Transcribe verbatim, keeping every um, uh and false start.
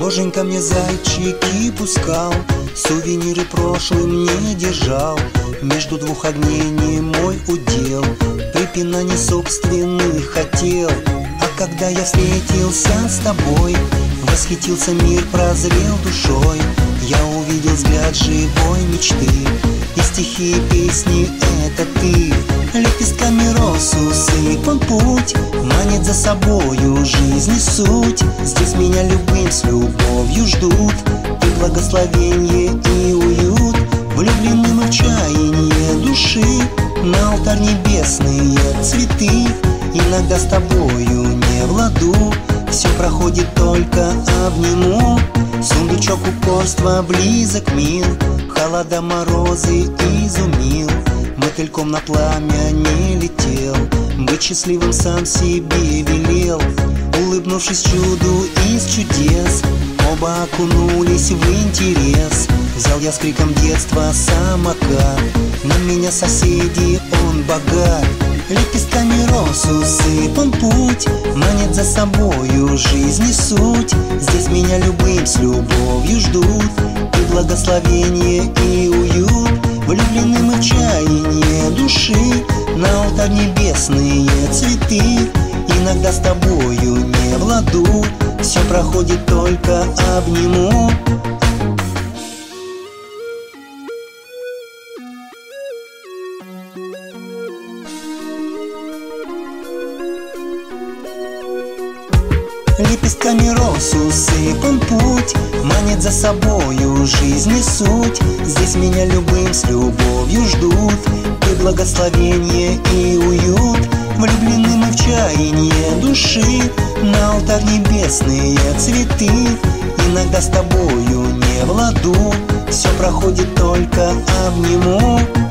Боженька мне зайчики пускал, сувениры прошлым не держал. Между двух огней не мой удел, припинаний собственных хотел. А когда я встретился с тобой, восхитился мир, прозрел душой. Я увидел взгляд живой мечты, и стихи и песни — это ты. Лепестками роз усыпан путь, манит за собою жизни суть. Здесь меня любым с любовью ждут, и благословенье, и уют. Влюблены мы в чаяние души, на алтарь небесные цветы. Иногда с тобою не в ладу, все проходит, только обниму. Сундучок упорства близок мил, холода морозы изумил. Мотыльком на пламя не летел, быть счастливым сам себе велел. Улыбнувшись чуду из чудес, оба окунулись в интерес. Взял я с криком детства самокат, на меня соседи, он богат. Лепестками роз усыпан путь, манит за собою жизни суть. Здесь меня любым с любовью ждут, и благословение, и уют. Влюблены мы в чаяние души, на алтарь небесные цветы. Иногда с тобою не в ладу, все проходит, только обниму. Лепестками роз усыпан путь, манит за собою жизни суть. Здесь меня любым с любовью ждут, и благословение, и уют. Влюблены мы в чаяние души, на алтарь небесные цветы. Иногда с тобою не в ладу, все проходит, только обниму.